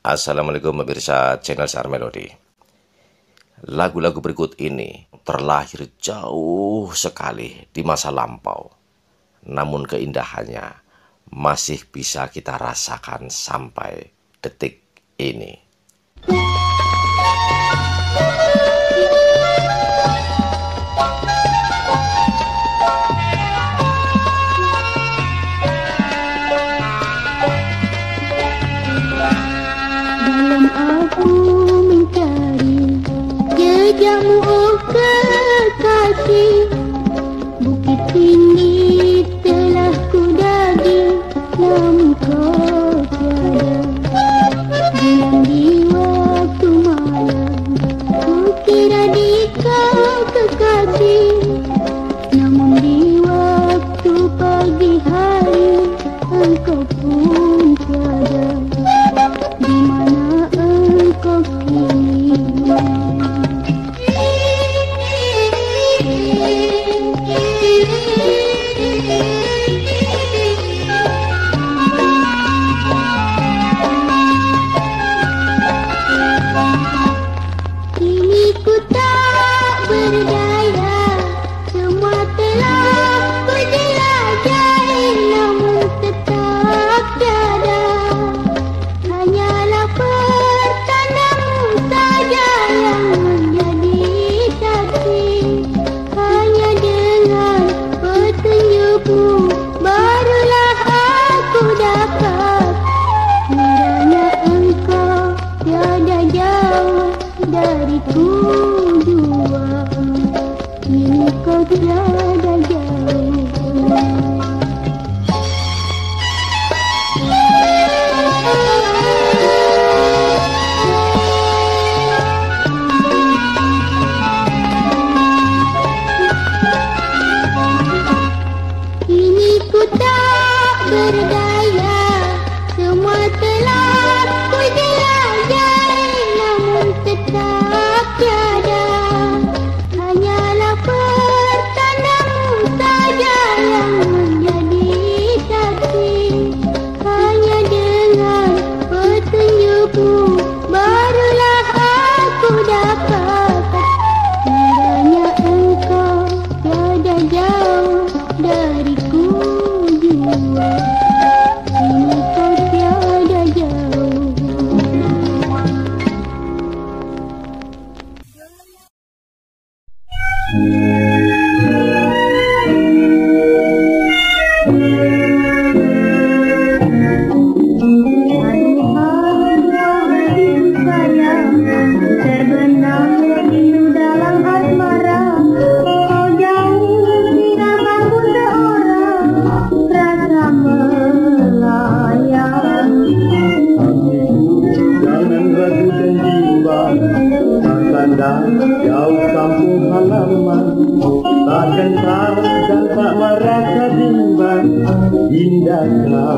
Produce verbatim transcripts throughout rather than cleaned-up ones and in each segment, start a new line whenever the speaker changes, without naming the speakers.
Assalamualaikum pemirsa channel Sar Melody. Lagu-lagu berikut ini terlahir jauh sekali di masa lampau, namun keindahannya masih bisa kita rasakan sampai detik ini.
Jejakmu oh kekasih, bukit tinggi telah ku daki, namun kau tiada. Bulan di waktu malam, ku kira di kau kekasih, namun di waktu pagi hari engkau pun tiada. Di mana engkau kini? Kini ku tak berdaya, semua telah ku jelajahi, namun tetap tiada. Hanyalah pertandamu saja yang menjadi saksi. Hanya dengan petunjukmu barulah aku dapat. Kiranya engkau tiada jauh dariku jua, kini kau tiada jauh. Kini ku tak berdaya, semua telah ku jelajahi, namun tetap tiada. Hanyalah pertandamu saja yang menjadi saksi. Hanya dengan petunjukmu barulah aku dapat. Kiranya engkau tiada jauh dariku jua, kini kau tiada jauh. Terbenam rindu dalam asmara, kau jauh tidak mampu seorang rasa melayang.
Jangan ragu dan bimbang, takkan jauh kampung halaman. Takkan tahu dan tak merasa bimbang, indahkah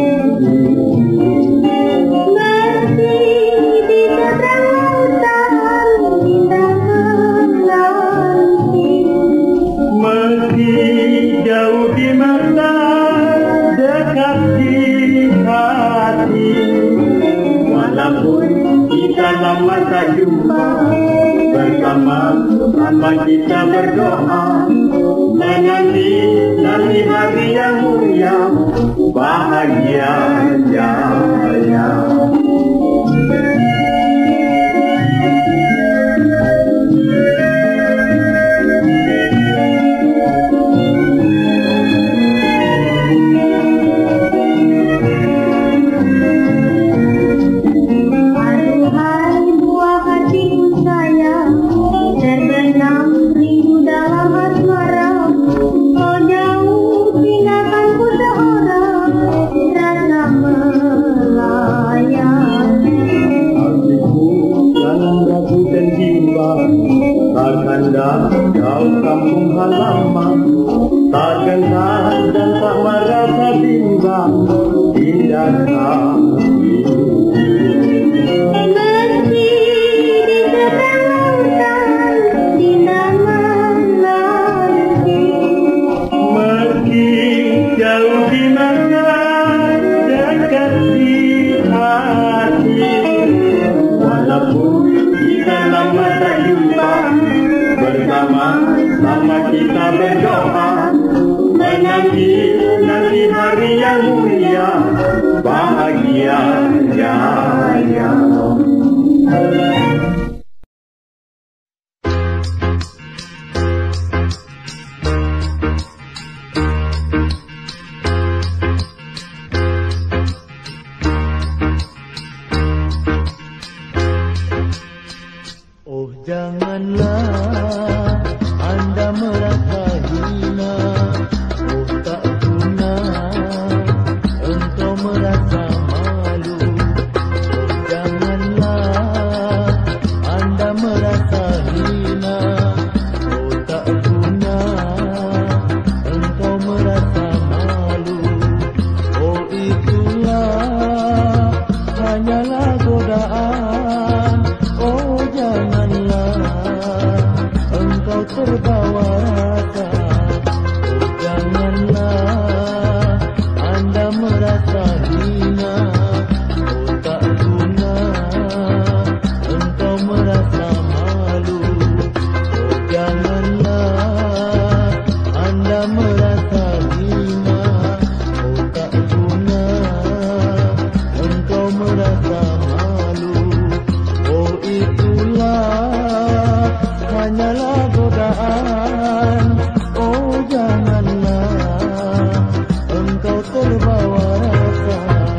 jauh di mata, dekat di hati. Walaupun kita lama tak jumpa, bersama-sama kita berdoa, menanti nanti hari yang mulia, bahagia jaya. Jauh kampung halaman, takkan dan tak merasa bimbang, indahkah
Meski di tepi lautan, di nama nanti.
meski jauh di mata, dekat di hati. kita berdoa menanti nanti hari yang mulia bahagia jaya.
Oh janganlah Anda merasa hina, oh tak guna engkau merasa malu. Oh janganlah Anda merasa hina, oh tak guna engkau merasa malu. Oh itulah hanyalah godaan, oh janganlah engkau terbawa rasa. Oh janganlah Anda merasa hina, oh tak guna engkau merasa malu. Oh janganlah Anda merasa hina, oh tak guna engkau merasa malu. Oh itulah hanyalah godaan, oh janganlah engkau terbawa rasa.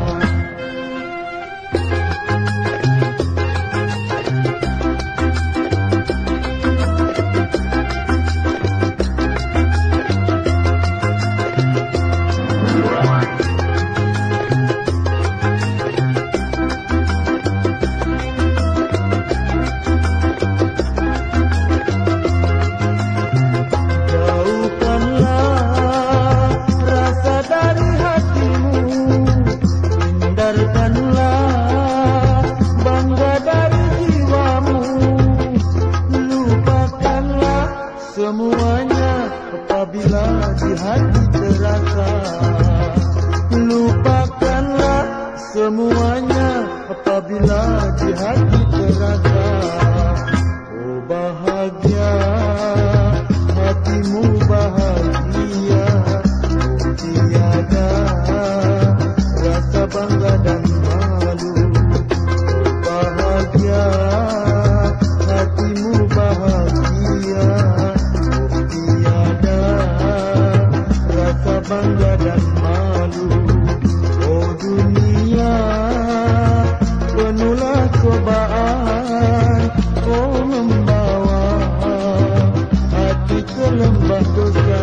Jauhkanlah rasa dari hatimu, hindarkanlah bangga dari jiwamu. Lupakanlah semuanya apabila di hati terasa. Lupakanlah semuanya apabila di hati terasa. Oh bahagia hatimu bahagia, oh tiada rasa bangga dan malu. Oh bahagia hatimu bahagia, oh tiada rasa bangga dan malu. Oh dunia penuhlah cobaan, oh membawa hati ke lembah dosa.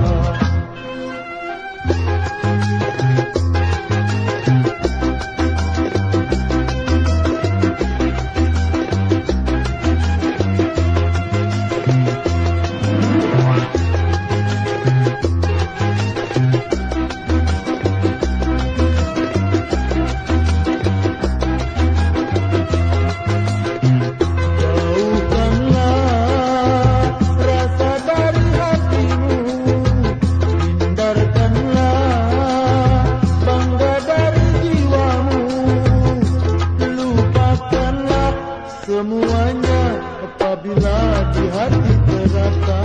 Jauhkanlah rasa dari hatimu, hindarkanlah bangga dari jiwamu. Lupakanlah semuanya apabila di hati terasa.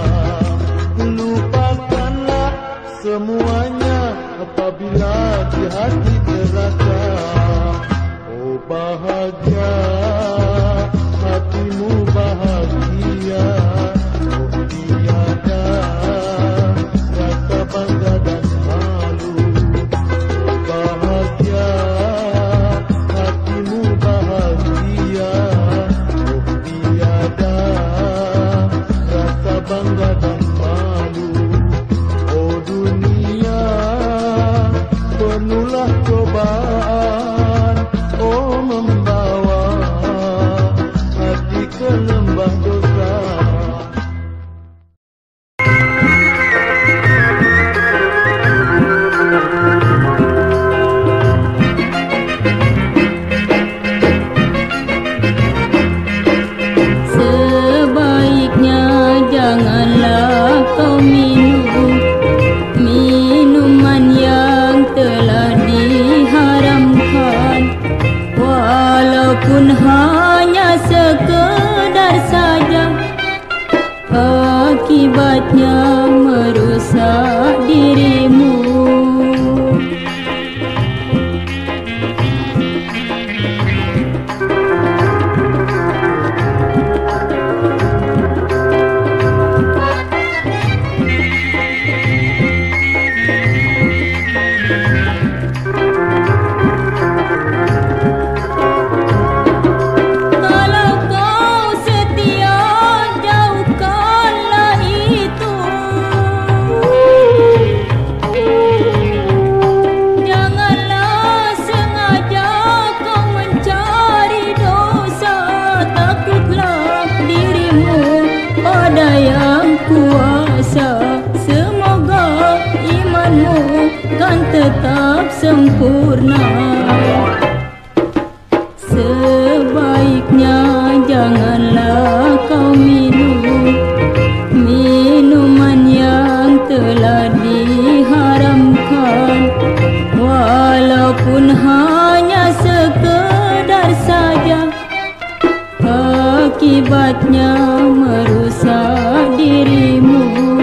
Lupakanlah semuanya apabila di hati terasa. Oh bahagia hatimu bahagia, oh tiada rasa bangga dan malu. Oh bahagia hatimu bahagia, oh tiada rasa bangga dan malu. Oh dunia penuhlah cobaan, oh membawa hati ke lembah dosa.
Sebaiknya janganlah kau minum minuman yang telah diharamkan, walaupun hanya sekedar saja. Akibatnya merusak dirimu. Tetap sempurna. Sebaiknya janganlah kau minum minuman yang telah diharamkan, walaupun hanya sekedar saja. Akibatnya merusak dirimu.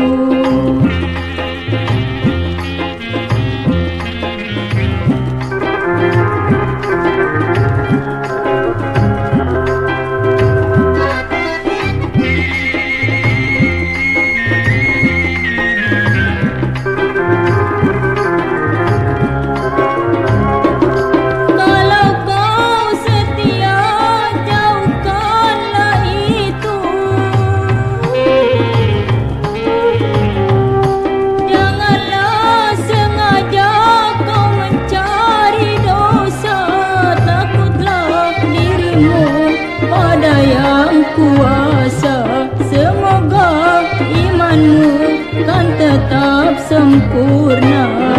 Tetap sempurna.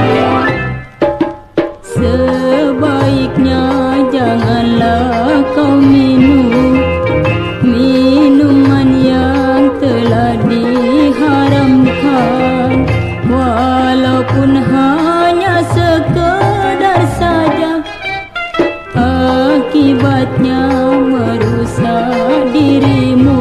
Sebaiknya janganlah kau minum minuman yang telah diharamkan, walaupun hanya sekedar saja. Akibatnya merusak dirimu.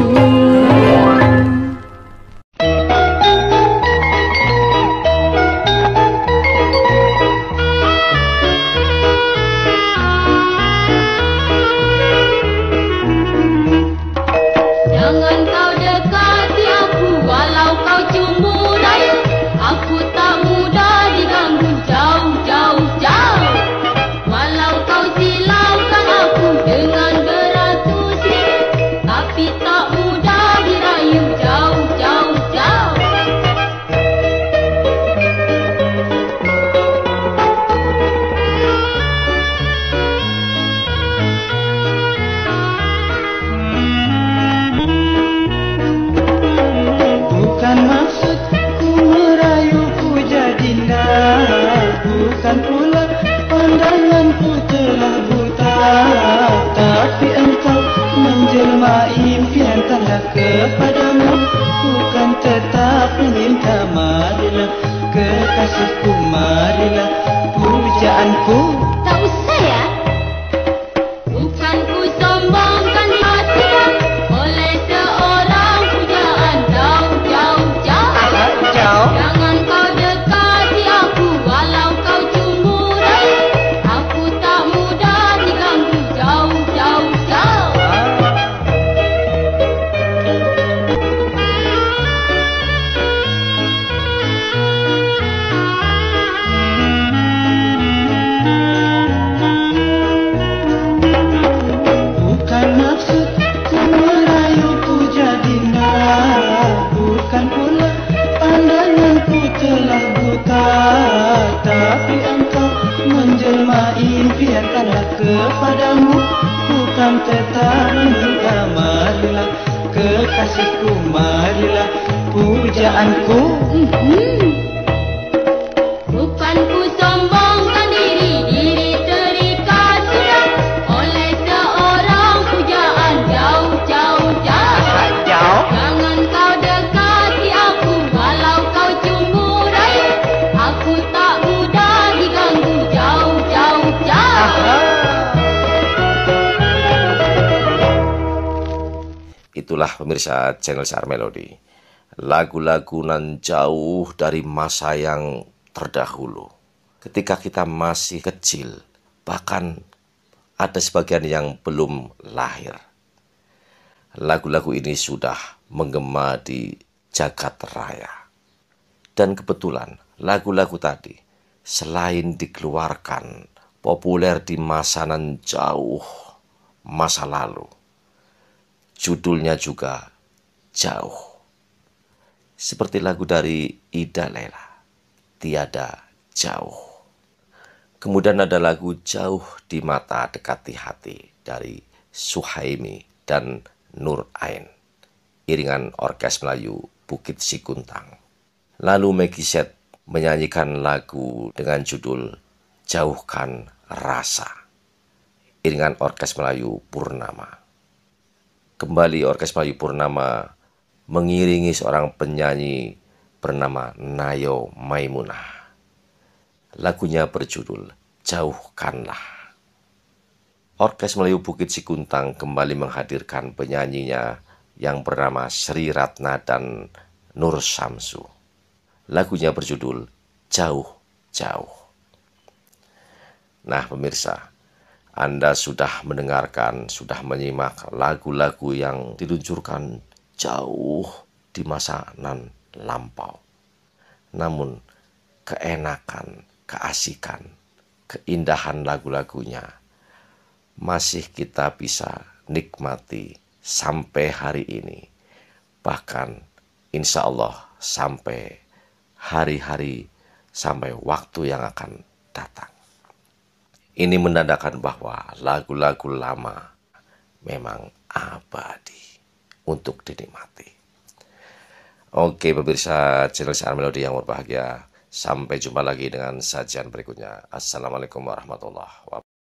Bukan pula pandanganku telah buta, tapi engkau menjelma impian tanda kepadamu. Bukan tetap meminta, marilah kekasihku, marilah pujaanku.
Tak usah ya. Bukan ku sombongkan hati oleh seorang pujaan jauh jauh jauh.
Jauh.
Jangan kau dekati aku walau kau cemburai. Aku tak mudah diganggu jauh jauh jauh.
Bukan maksudku merayuku jadinya, bukan pula pandanganku telah buta, tapi engkau menjelma impian tanda kepadamu. Bukan tetap meminta, marilah kekasihku, marilah pujaanku.
Hmm. Bukan ku sombongkan diri, diri terikat sudah oleh seorang pujaan jauh jauh jauh.
Jauh.
Jangan kau dekati aku walau kau cemburai. Aku tak mudah diganggu jauh jauh jauh.
Itulah pemirsa channel Siar Melodi. lagu-lagu nan jauh dari masa yang terdahulu. Ketika kita masih kecil, bahkan ada sebagian yang belum lahir. Lagu-lagu ini sudah menggema di jagat raya. Dan kebetulan lagu-lagu tadi selain dikeluarkan populer di masa nan jauh masa lalu, judulnya juga jauh. Seperti lagu dari Ida Lela, Tiada Jauh. Kemudian ada lagu Jauh di Mata Dekati Hati dari Suhaimi dan Nur Ain, iringan Orkes Melayu Bukit Sikuntang. Lalu Meggy Z menyanyikan lagu dengan judul Jauhkan Rasa, iringan Orkes Melayu Purnama. Kembali Orkes Melayu Purnama mengiringi seorang penyanyi bernama Nayo Maimunah. Lagunya berjudul Jauhkanlah. Orkes Melayu Bukit Sikuntang kembali menghadirkan penyanyinya yang bernama Sri Ratna dan Nur Samsu. Lagunya berjudul Jauh Jauh. Nah pemirsa, Anda sudah mendengarkan, sudah menyimak lagu-lagu yang diluncurkan jauh di masa nan lampau. Namun keenakan, keasikan, keindahan lagu-lagunya masih kita bisa nikmati sampai hari ini. Bahkan insya Allah sampai hari-hari, sampai waktu yang akan datang. Ini menandakan bahwa lagu-lagu lama memang abadi untuk dinikmati. Oke pemirsa channel Siaran Melodi yang berbahagia, sampai jumpa lagi dengan sajian berikutnya. Assalamualaikum warahmatullahi wabarakatuh.